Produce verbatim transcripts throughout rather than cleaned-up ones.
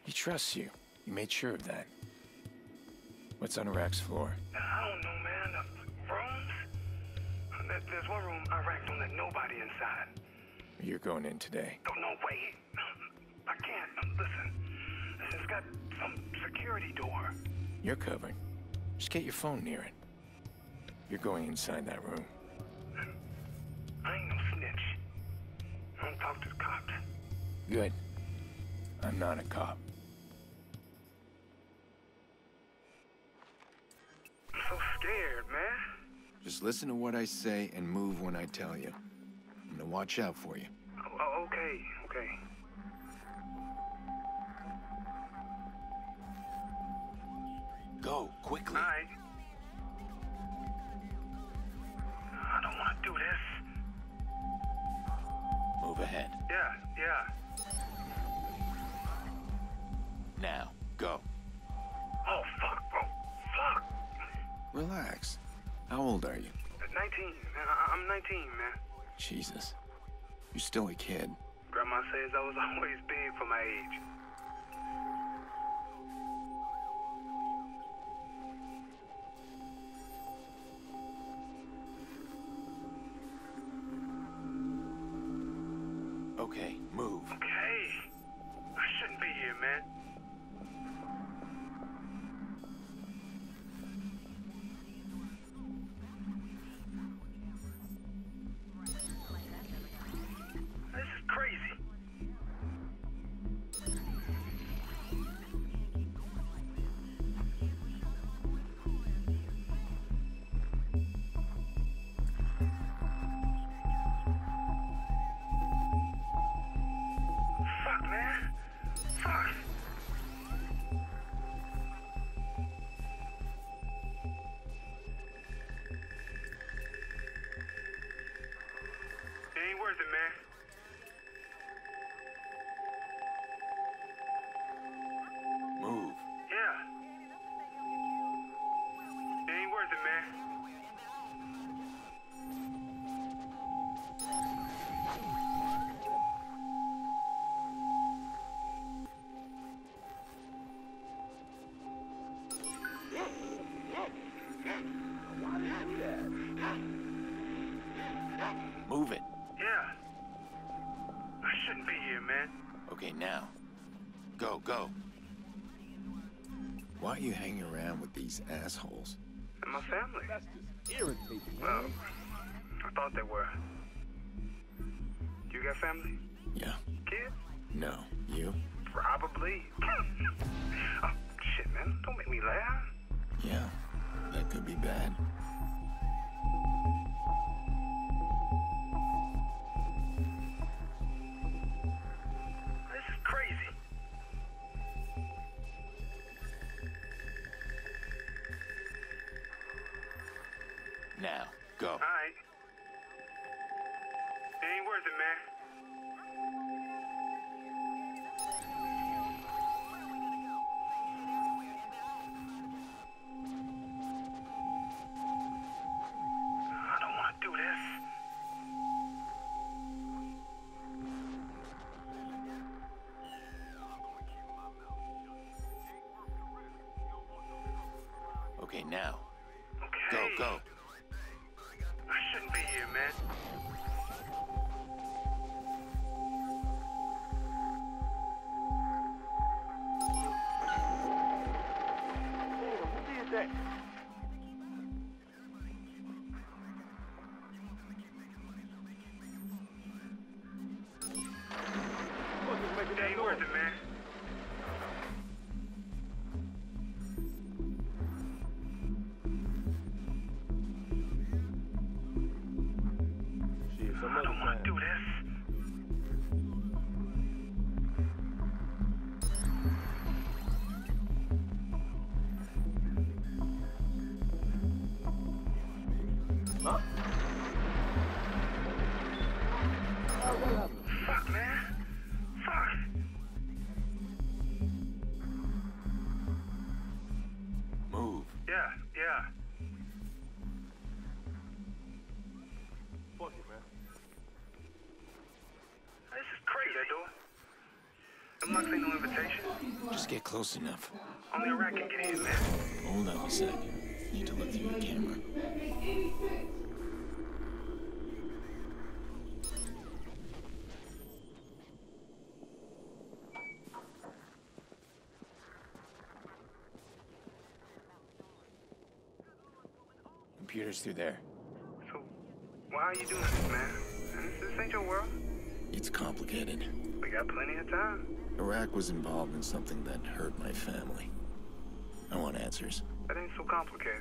He trusts you. You made sure of that. What's on Iraq's floor? I don't know, man. Uh, rooms? There, there's one room Iraq don't let nobody inside. You're going in today. Oh, no, wait. I can't. Listen. It's got some security door. You're covered. Just get your phone near it. You're going inside that room. I ain't no snitch. I don't talk to the cops. Good. I'm not a cop. I'm so scared, man. Just listen to what I say and move when I tell you. I'm gonna watch out for you. Oh, oh, okay, okay. Go, quickly. All right. I don't want to do this. Move ahead. Yeah, yeah. Now, go. Oh, fuck, bro. Fuck. Relax. How old are you? nineteen, man. I I'm nineteen, man. Jesus. You're still a kid. Grandma says I was always big for my age. Okay, move. Okay. I shouldn't be here, man. This is crazy. Fuck, man. Fuck. It ain't worth it, man. Move. Yeah. It ain't worth it, man. Move it. Yeah. I shouldn't be here, man. Okay, now. Go, go. Why are you hanging around with these assholes? And my family. That's just irritating. Well, I thought they were. You got family? Yeah. Kids? No. You? Probably. Oh, shit, man. Don't make me laugh. Yeah. That could be bad. This is crazy. Now, go. All right. It ain't worth it, man. I don't want to do this. Okay, now. Okay. Go, go. I shouldn't be here, man. Who did that? What's this making It that ain't worth noise? it, man. Shit, some I other don't want to time. do this. Huh? Oh, what happened? Fuck, man. Fuck. Move. Yeah, yeah. Fuck it, man. This is crazy. That door? I'm not This ain't no invitation. Just get close enough. Only Iraq can get in, man. Hold up a sec. Need to look through the camera. Computer's through there. So, why are you doing this, man? This, this ain't your world. It's complicated. We got plenty of time. Iraq was involved in something that hurt my family. I want answers. That ain't so complicated.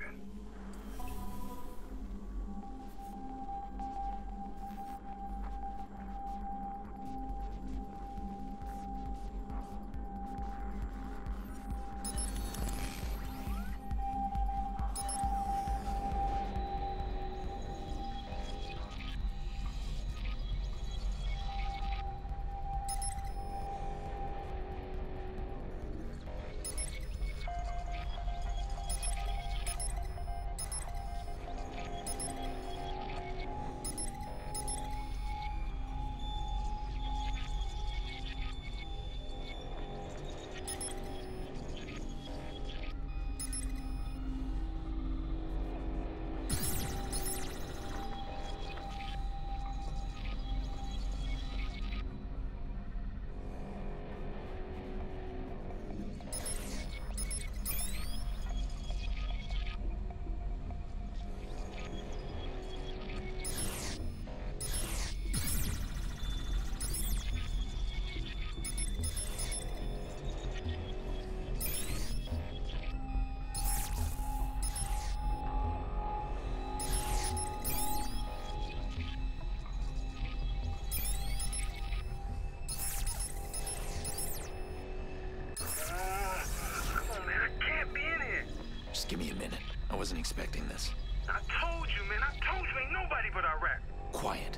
Just give me a minute. I wasn't expecting this. I told you, man. I told you ain't nobody but Iraq. Quiet.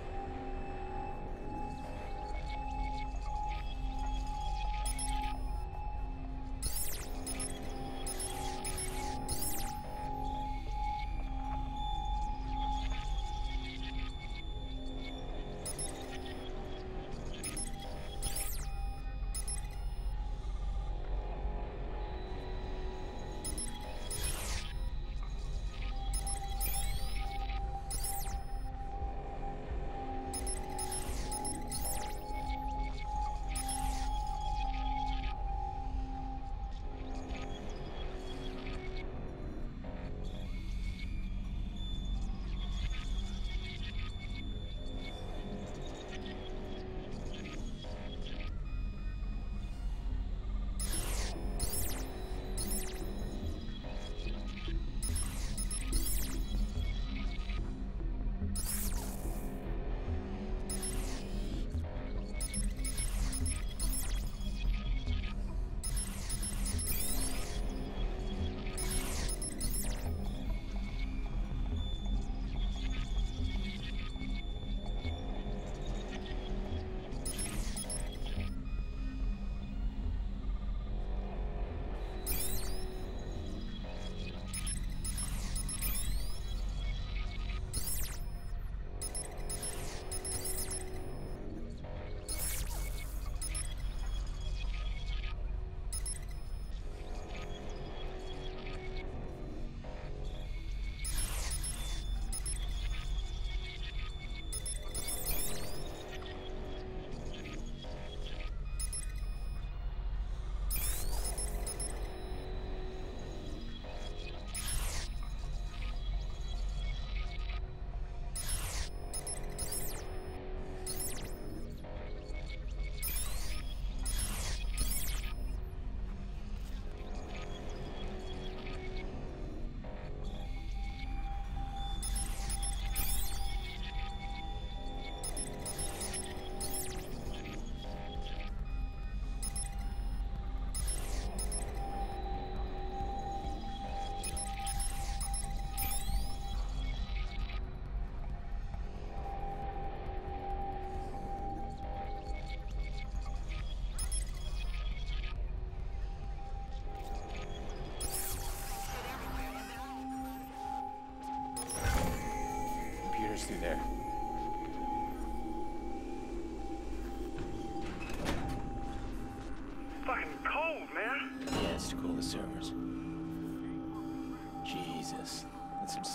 Through there.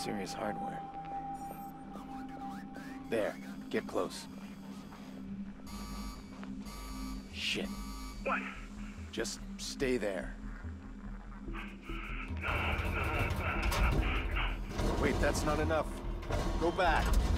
serious hardware. There, get close. Shit. What? Just stay there. Wait, that's not enough. Go back.